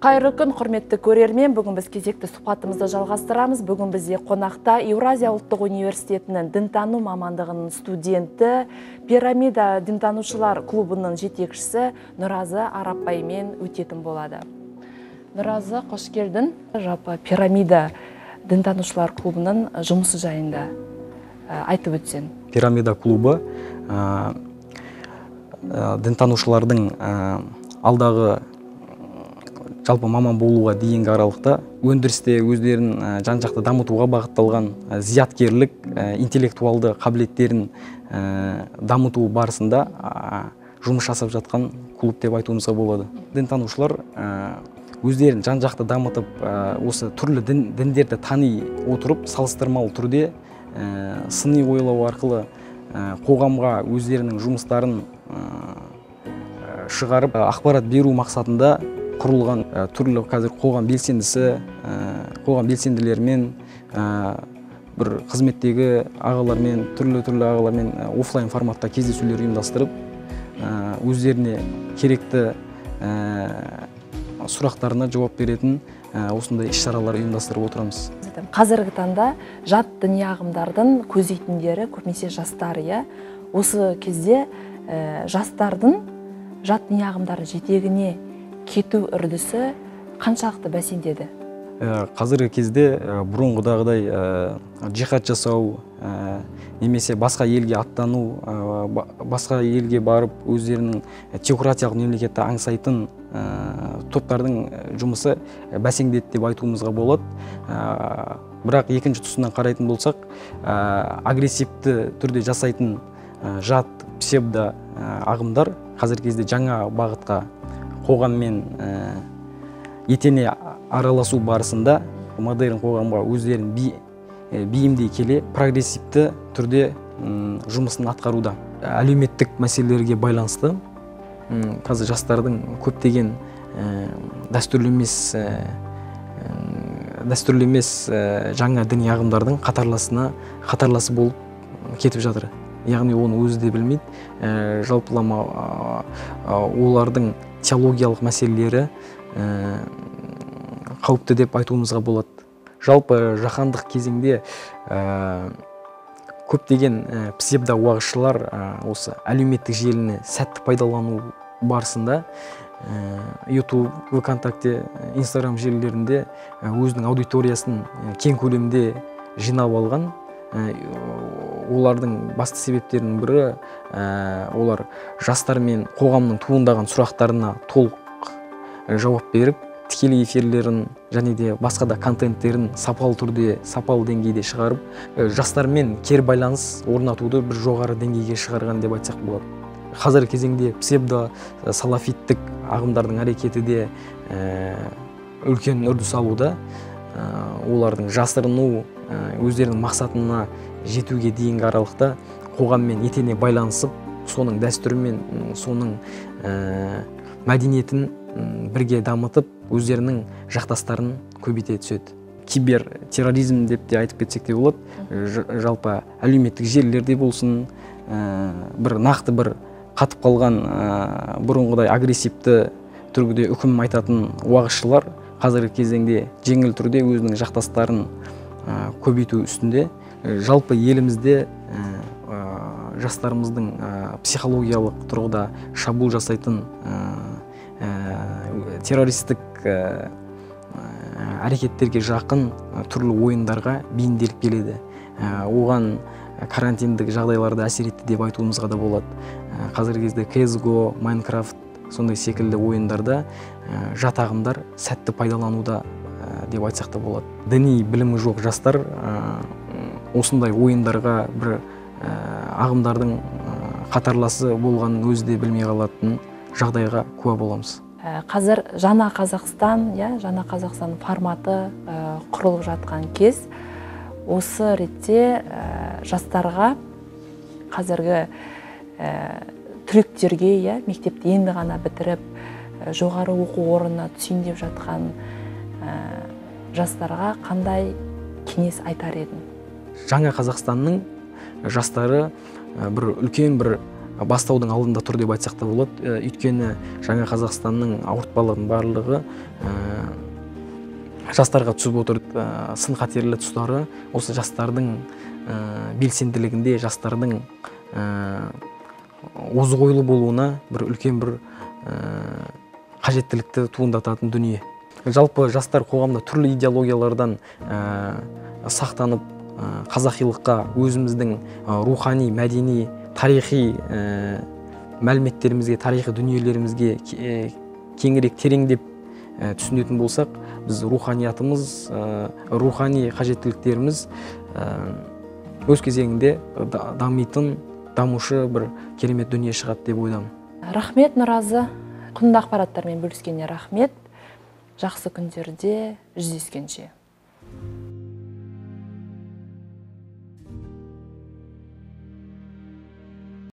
Қайырлы күн, құрметті көрермен. Бүгін біз кезекті сұхбатымызды жалғастырамыз. Бүгін бізде қонақта Еуразия ұлттық университетінің дінтану мамандығының студенті, Пирамида дінтанушылар клубының жетекшісі Нұразы Арапбаймен өтетін болады. Нұразы, қош келдің. Жалпы Пирамида дінтанушылар клубының жұмысы жайында айтып өтсең. Пирамида клубы дінтанушылардың алдағы жалпы маман болуға дейінгі аралықта өндірісте өздерін жан-жақты дамытуға бағытталған зияткерлік, интеллектуалды қабілеттерін дамыту барысында жұмыс жасап жатқан клуб деп айтуымызға болады. Дінтанушылар өздерін жан-жақты дамытып, осы түрлі діндерді тани отырып, салыстырмалы түрде сыни ойлау арқылы қоғамға өздерінің жұмыстарын шығарып, ақпарат беру мақсатында құрылған түрлі қазір қоғам белсенділермен, бір қызметтегі ағалармен, түрлі ағалармен офлайн форматта кездесулер ұйымдастырып, өздеріне керекті сұрақтарына жауап беретін осындай іс-шаралар ұйымдастырып отырамыз. Қазіргі таңда жат діни ағымдардың көздейтіндері көбінесе жастар. Осы кезде жастардың жат діни ағымдардың жетегіне кету үрдісі қаншалықты бәсеңдеді? Қазіргі кезде бұрынғыдағыдай жихад жасау, немесе басқа елге аттану, басқа елге барып өздерінің теократиялық мемлекетті аңсайтын топтардың жұмысы бәсеңдеді деп айтуымызға болады. Бірақ екінші тұсынан қарайтын болсақ, агрессивті түрде жасайтын жат псевдо ағымдар қазіргі кезде жаңа бағытқа қоғаммен етене араласу барысында модерн қоғамға өздерін бейімдей келе прогрессивті түрде жұмысын атқаруда. Әлеуметтік мәселелерге байланысты қазір жастардың көптеген дәстүрлі емес жаңа діни ағымдардың қатарласы болып кетіп жатыр. Яғни оны өзі де білмейді. Жалпылама олардың теологиялық мәселелері қауіпті деп айтуымызға болады. Жалпы жаһандық кезеңде көптеген псевдоуағызшылар осы әлеуметтік желіні сәтті пайдалану барысында YouTube, ВКонтакте, Instagram желілерінде өзінің аудиториясын кең көлемде жинап алған. Олардың басты себептерінің бірі олар жастар мен қоғамның туындаған сұрақтарына толық жауап беріп, тікелей эфирлерін және де басқа да контенттерін сапалы түрде, сапалы деңгейде шығарып, жастармен кері байланыс орнатуды бір жоғары деңгейге шығарған деп айтсақ болады. Қазіргі кезеңде псевдо салафиттік ағымдардың әрекеті де үлкен үрдіс алуда. Олардың жасырыну, өздерінің мақсатына жетуге дейінгі аралықта қоғаммен етене байланысып, соның дәстүрімен, соның мәдениетін бірге дамытып, өздерінің жақтастарын көбейте түседі. Кибертерроризм деп те айтып кетсек те болады. Жалпы әлеуметтік желілерде болсын, нақты бір қатып қалған бұрынғыдай агрессивті түрде үкім айтатын уағызшылар қазіргі кезеңде жеңіл түрде өзінің жақтастарын көбейту үстінде. Жалпы елімізде жастарымыздың психологиялық тұрғыда шабуыл жасайтын террористік әрекеттерге жақын түрлі ойындарға бейімделіп келеді. Оған карантиндік жағдайларды әсер етті деп айтуымызға да болады. Қазіргі кезде CSGO, Minecraft сондай секілді ойындарда жат ағымдар сәтті пайдалануда деп айтсақ та болады. Діни білімі жоқ жастар осындай ойындарға бір ағымдардың қатарласы болғанын өзі де білмей қалатын жағдайға куә боламыз. Қазір жаңа Қазақстан форматы құрылып жатқан кез, осы ретте жастарға қазіргі түлектерге, мектепті енді ғана бітіріп, жоғары оқу орнына түсейін деп жатқан жастарға қандай кеңес айтар едің? Жаңа Қазақстанның жастары бір үлкен бір бастаудың алдында тұр деп айтсақ та болады. Өйткені жаңа Қазақстанның ауыртпалығының барлығы жастарға түсіп отыр. Сын қатерлі тұстары осы жастардың белсенділігінде, жастардың озық ойлы болуына бір үлкен бір қажеттілікті туындататын дүние. Жалпы жастар қоғамда түрлі идеологиялардан сақтанып, қазақилыққа, өзіміздің рухани, мәдени, тарихи мәліметтерімізге, тарихи дүниелерімізге кеңірек тереңдеп түсінетін болсақ, біз руханиятымыз, рухани қажеттіліктеріміз өз кезегінде дамитын, дамушы бір керемет дүние шығады деп ойламын. Рахмет, Нұразы. Құнды ақпараттармен бөліскеніне рахмет. Жақсы күндерде жүздескенше.